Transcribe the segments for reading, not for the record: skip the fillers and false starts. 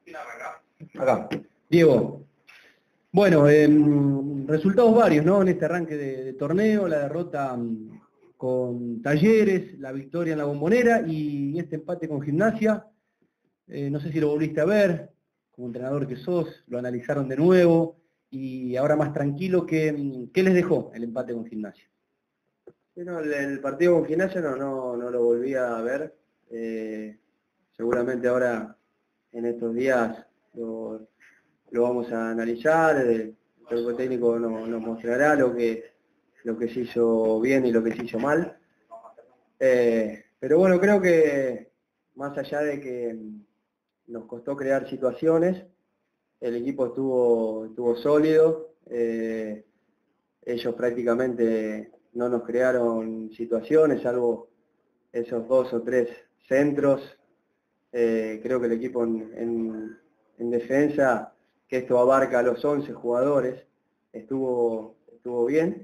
Acá. Diego. Bueno, resultados varios, ¿no? En este arranque de torneo, la derrota con Talleres, la victoria en la Bombonera y este empate con Gimnasia. No sé si lo volviste a ver, como entrenador que sos, lo analizaron de nuevo y ahora más tranquilo, ¿qué les dejó el empate con Gimnasia? Bueno, el partido con Gimnasia no lo volví a ver. Seguramente ahora, en estos días, lo vamos a analizar. El cuerpo técnico nos mostrará lo que se hizo bien y lo que se hizo mal. Pero bueno, creo que más allá de que nos costó crear situaciones, el equipo estuvo sólido. Ellos prácticamente no nos crearon situaciones, salvo esos 2 o 3 centros. Creo que el equipo en defensa, que esto abarca a los 11 jugadores, estuvo bien.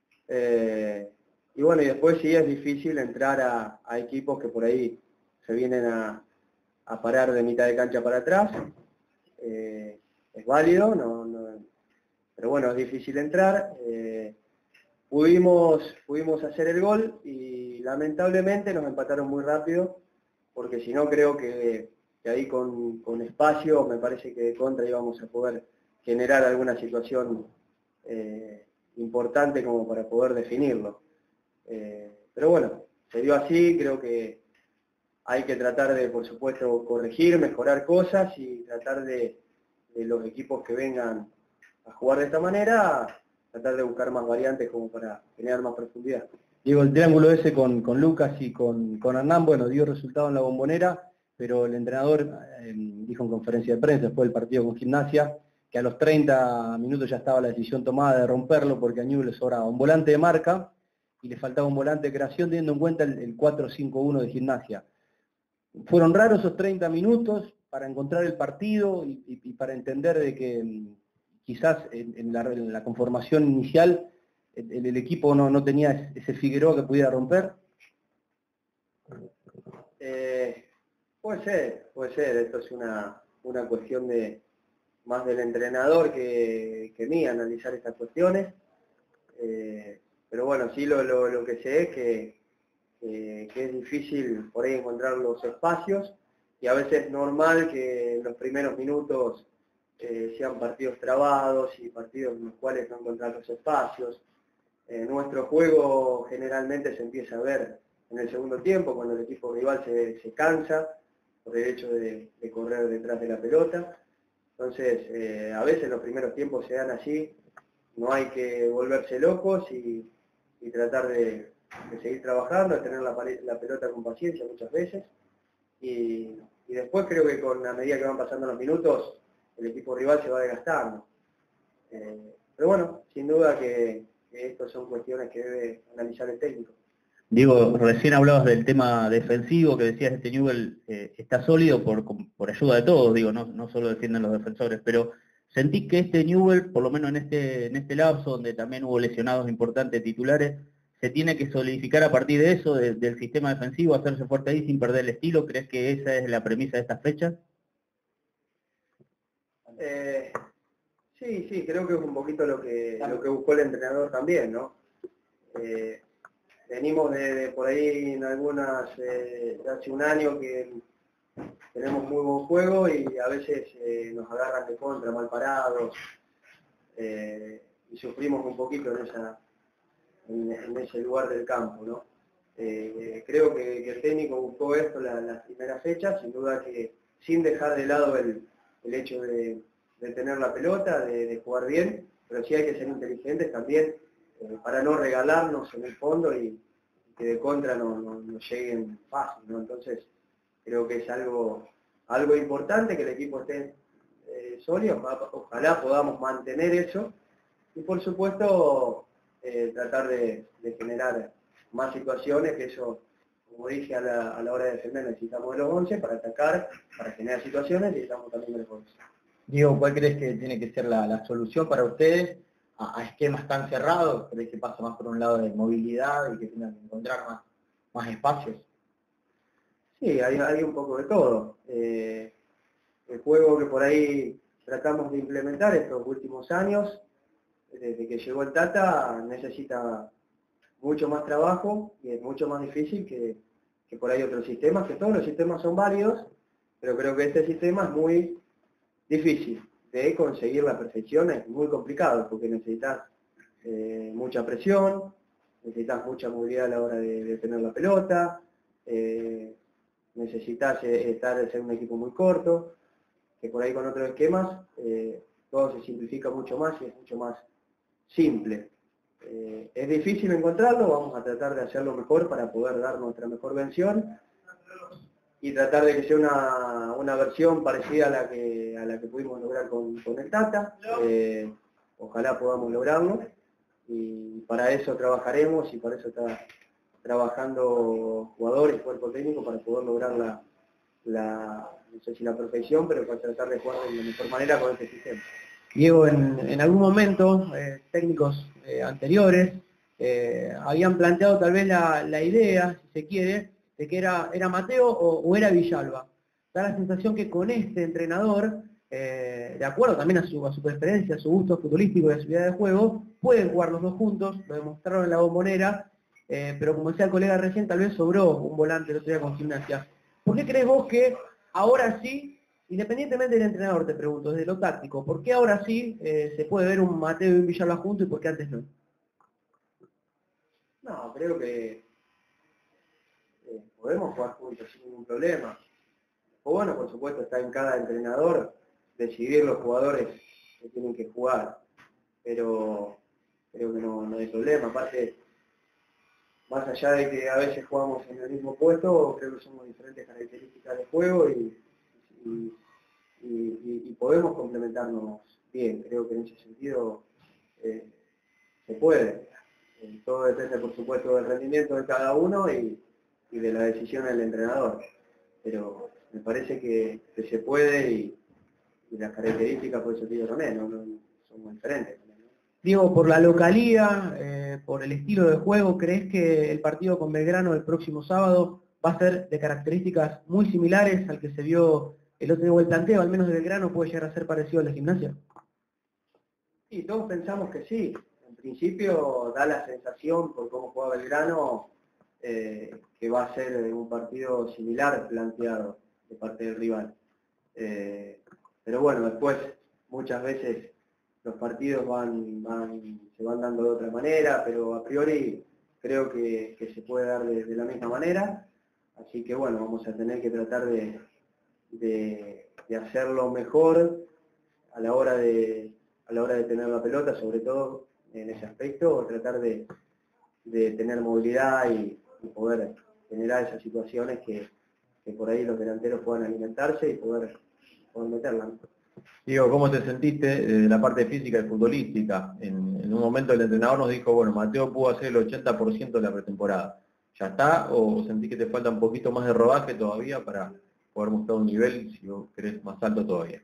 Y bueno, y después sí es difícil entrar a equipos que por ahí se vienen a parar de mitad de cancha para atrás. Es válido, pero bueno, es difícil entrar. Pudimos hacer el gol y lamentablemente nos empataron muy rápido, porque si no creo que ahí con espacio me parece que de contra íbamos a poder generar alguna situación importante como para poder definirlo. Pero bueno, se dio así. Creo que hay que tratar de, por supuesto, corregir, mejorar cosas y tratar de los equipos que vengan a jugar de esta manera, tratar de buscar más variantes como para generar más profundidad. Diego, el triángulo ese con Lucas y con Hernán, bueno, dio resultado en la Bombonera, pero el entrenador dijo en conferencia de prensa después del partido con Gimnasia que a los 30 minutos ya estaba la decisión tomada de romperlo porque a Newell's le sobraba un volante de marca y le faltaba un volante de creación teniendo en cuenta el 4-5-1 de Gimnasia. Fueron raros esos 30 minutos para encontrar el partido y para entender de que quizás en la conformación inicial el equipo no tenía ese Figueroa que pudiera romper. Puede ser. Esto es una cuestión más del entrenador que mía, analizar estas cuestiones. Pero bueno, sí lo que sé es que es difícil por ahí encontrar los espacios y a veces es normal que en los primeros minutos sean partidos trabados y partidos en los cuales no encontrar los espacios. Nuestro juego generalmente se empieza a ver en el segundo tiempo, cuando el equipo rival se cansa por el hecho de correr detrás de la pelota. Entonces, a veces los primeros tiempos se dan así, no hay que volverse locos y tratar de seguir trabajando, de tener la pelota con paciencia muchas veces. Y después creo que a medida que van pasando los minutos, el equipo rival se va desgastando. Pero bueno, sin duda que estas son cuestiones que debe analizar el técnico. Diego, recién hablabas del tema defensivo, que decías este Newell's está sólido por ayuda de todos, digo, no solo defienden los defensores, pero sentí que este Newell's, por lo menos en este lapso, donde también hubo lesionados importantes titulares, se tiene que solidificar a partir de eso, del sistema defensivo, hacerse fuerte ahí sin perder el estilo. ¿Crees que esa es la premisa de estas fechas? Sí, creo que es un poquito lo que buscó el entrenador también, ¿no? Venimos de por ahí en algunas, de hace un año que tenemos muy buen juego y a veces nos agarran de contra, mal parados, y sufrimos un poquito en ese lugar del campo, ¿no? Creo que el técnico buscó esto las primeras fechas, sin duda que sin dejar de lado el hecho de tener la pelota, de jugar bien, pero sí hay que ser inteligentes también para no regalarnos en el fondo y que de contra no lleguen fácil, ¿no? Entonces creo que es algo importante que el equipo esté sólido. Ojalá podamos mantener eso y por supuesto tratar de generar más situaciones, que eso, como dije, a la hora de defender necesitamos de los 11 para atacar, para generar situaciones, y necesitamos también de los 11. Diego, ¿cuál crees que tiene que ser la solución para ustedes a esquemas tan cerrados? ¿Crees que pasa más por un lado de movilidad y que tengan que encontrar más espacios? Sí, hay un poco de todo. el juego que por ahí tratamos de implementar estos últimos años, desde que llegó el Tata, necesita mucho más trabajo y es mucho más difícil que por ahí otros sistemas, que todos los sistemas son válidos, pero creo que este sistema es muy difícil de conseguir la perfección, es muy complicado porque necesitas mucha presión, necesitas mucha movilidad a la hora de tener la pelota, necesitas ser un equipo muy corto, que por ahí con otros esquemas todo se simplifica mucho más y es mucho más simple. Es difícil encontrarlo, vamos a tratar de hacerlo mejor para poder dar nuestra mejor versión y tratar de que sea una versión parecida a la que pudimos lograr con el Tata. Ojalá podamos lograrlo y para eso trabajaremos y para eso está trabajando jugadores, cuerpo técnico para poder lograr no sé si la perfección, pero para tratar de jugar de la mejor manera con este sistema. Diego, en algún momento, técnicos anteriores habían planteado tal vez la idea, si se quiere, de que era Mateo o era Villalba. Da la sensación que con este entrenador, de acuerdo también a su experiencia, a su gusto futbolístico y a su idea de juego, pueden jugar los dos juntos, lo demostraron en la Bombonera, pero como decía el colega recién, tal vez sobró un volante el otro día con Gimnasia. ¿Por qué crees vos que ahora sí, independientemente del entrenador, te pregunto, desde lo táctico, ¿por qué ahora sí se puede ver un Mateo y un Villalba juntos y por qué antes no? No, creo que podemos jugar juntos sin ningún problema. O bueno, por supuesto, está en cada entrenador decidir los jugadores que tienen que jugar, pero creo que no hay problema. Aparte, más allá de que a veces jugamos en el mismo puesto, creo que somos diferentes características de juego y podemos complementarnos bien. Creo que en ese sentido se puede. Todo depende, por supuesto, del rendimiento de cada uno y de la decisión del entrenador. Pero me parece que se puede y las características, por eso te digo también, son muy diferentes. Diego, por la localía, por el estilo de juego, ¿crees que el partido con Belgrano el próximo sábado va a ser de características muy similares al que se vio el otro día, o el planteo, al menos de Belgrano, puede llegar a ser parecido al de Gimnasia? Sí, todos pensamos que sí. En principio da la sensación, por cómo juega Belgrano, que va a ser un partido similar planteado de parte del rival. Pero bueno, después muchas veces los partidos se van dando de otra manera, pero a priori creo que se puede dar de la misma manera. Así que bueno, vamos a tener que tratar de hacerlo mejor a la hora de tener la pelota, sobre todo en ese aspecto, tratar de tener movilidad y poder generar esas situaciones que por ahí los delanteros puedan alimentarse y poder meterla. Diego, ¿cómo te sentiste de la parte física y futbolística? En un momento el entrenador nos dijo, bueno, Mateo pudo hacer el 80% de la pretemporada. ¿Ya está? ¿O sentís que te falta un poquito más de rodaje todavía para poder mostrar un nivel, si vos querés, más alto todavía?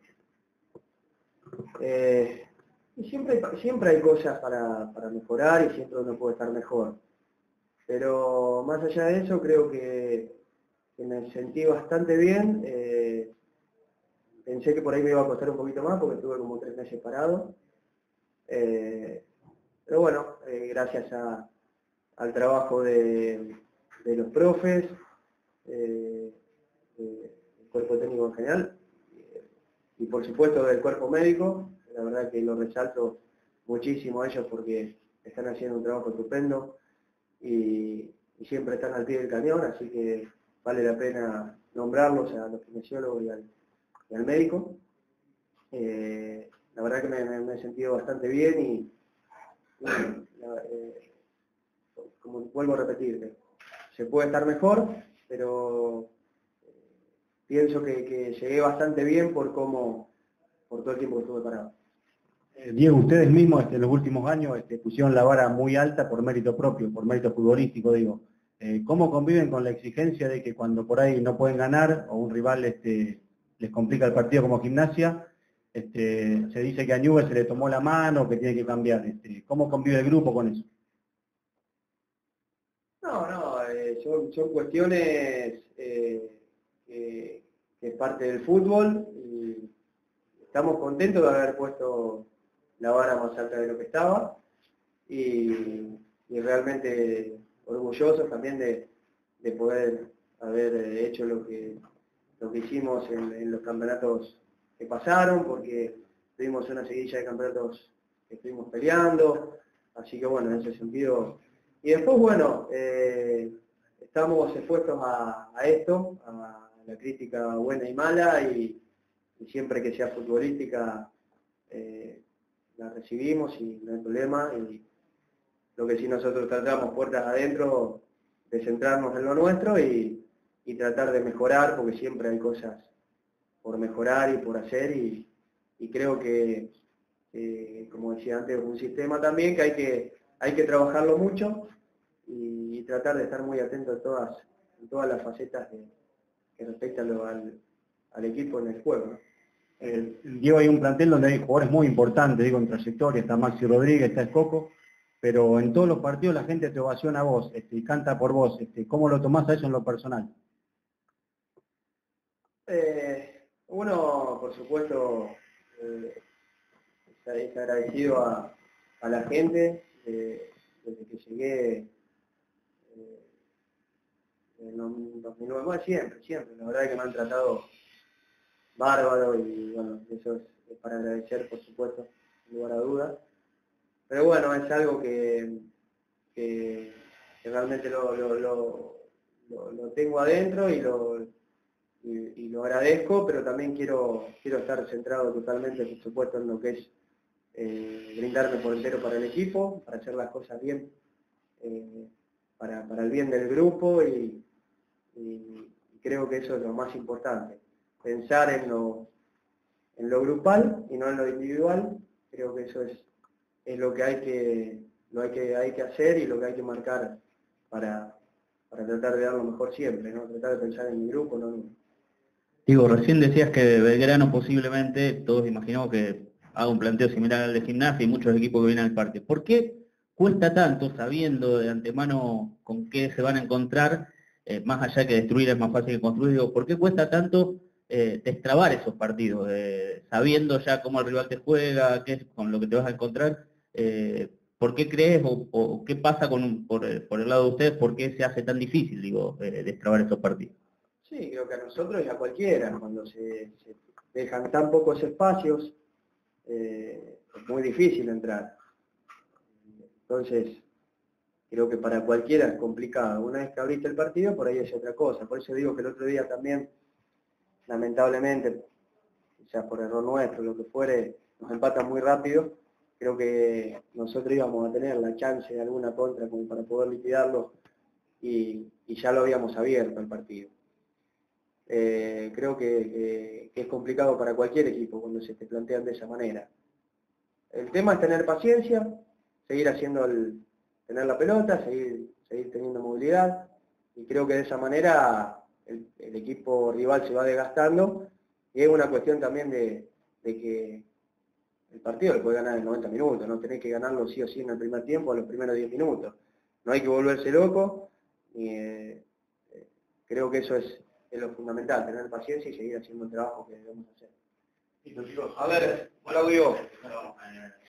Siempre hay cosas para mejorar y siempre uno puede estar mejor. Pero más allá de eso, creo que me sentí bastante bien. Pensé que por ahí me iba a costar un poquito más porque estuve como 3 meses parado. Pero bueno, gracias al trabajo de los profes, del cuerpo técnico en general, y por supuesto del cuerpo médico, la verdad que lo resalto muchísimo a ellos porque están haciendo un trabajo estupendo y siempre están al pie del cañón, así que vale la pena nombrarlos a los kinesiólogos y al médico. La verdad que me he sentido bastante bien y como vuelvo a repetir, se puede estar mejor, pero pienso que llegué bastante bien por todo el tiempo que estuve parado. Diego, ustedes mismos en los últimos años pusieron la vara muy alta por mérito propio, por mérito futbolístico, digo. ¿Cómo conviven con la exigencia de que cuando por ahí no pueden ganar o un rival les complica el partido como Gimnasia, se dice que a Newell's se le tomó la mano, que tiene que cambiar? ¿Cómo convive el grupo con eso? No, son cuestiones que es parte del fútbol y estamos contentos de haber puesto la vara más alta de lo que estaba y realmente orgullosos también de poder haber hecho lo que hicimos en los campeonatos que pasaron, porque tuvimos una seguidilla de campeonatos que estuvimos peleando, así que bueno, en ese sentido. Y después, bueno, estamos expuestos a esto, a la crítica buena y mala, y siempre que sea futbolística la recibimos y no hay problema. Y lo que sí nosotros tratamos puertas adentro de centrarnos en lo nuestro y tratar de mejorar, porque siempre hay cosas por mejorar y por hacer, y creo que, como decía antes, es un sistema también que hay que trabajarlo mucho y tratar de estar muy atento en todas las facetas que respectan al equipo en el juego, ¿no? Diego, hay un plantel donde hay jugadores muy importantes, digo, en trayectoria, está Maxi Rodríguez, está Escoco, pero en todos los partidos la gente te ovaciona a vos, y canta por vos. ¿Cómo lo tomás a eso en lo personal? Uno, por supuesto, es agradecido a la gente desde que llegué en 2009, bueno, siempre. La verdad es que me han tratado bárbaro y bueno, eso es para agradecer, por supuesto, sin lugar a dudas. Pero bueno, es algo que realmente lo tengo adentro y lo agradezco, pero también quiero estar centrado totalmente, por supuesto, en lo que es brindarme por entero para el equipo, para hacer las cosas bien, para el bien del grupo, y creo que eso es lo más importante. Pensar en lo grupal y no en lo individual. Creo que eso es lo que hay que hacer y lo que hay que marcar para tratar de dar lo mejor siempre, ¿no? Tratar de pensar en mi grupo, no en mí. Digo, recién decías que Belgrano posiblemente, todos imaginamos que haga un planteo similar al de Gimnasia y muchos equipos que vienen al parque. ¿Por qué cuesta tanto, sabiendo de antemano con qué se van a encontrar, más allá que destruir es más fácil que construir? Digo, ¿por qué cuesta tanto destrabar esos partidos, sabiendo ya cómo el rival te juega, qué es con lo que te vas a encontrar? ¿Por qué crees o qué pasa por el lado de ustedes? ¿Por qué se hace tan difícil, digo, destrabar esos partidos? Sí, creo que a nosotros y a cualquiera, cuando se dejan tan pocos espacios, es muy difícil entrar. Entonces, creo que para cualquiera es complicado. Una vez que abriste el partido, por ahí es otra cosa. Por eso digo que el otro día también, lamentablemente, quizás por error nuestro, lo que fuere, nos empatan muy rápido. Creo que nosotros íbamos a tener la chance de alguna contra como para poder liquidarlo, y ya lo habíamos abierto el partido. Creo que es complicado para cualquier equipo cuando se te plantean de esa manera. El tema es tener paciencia, seguir tener la pelota, seguir teniendo movilidad, y creo que de esa manera el equipo rival se va desgastando, y es una cuestión también de que el partido lo puede ganar en 90 minutos, no tenés que ganarlo sí o sí en el primer tiempo, a los primeros 10 minutos. No hay que volverse loco, y creo que eso es lo fundamental, tener paciencia y seguir haciendo el trabajo que debemos hacer. A ver, Claudio.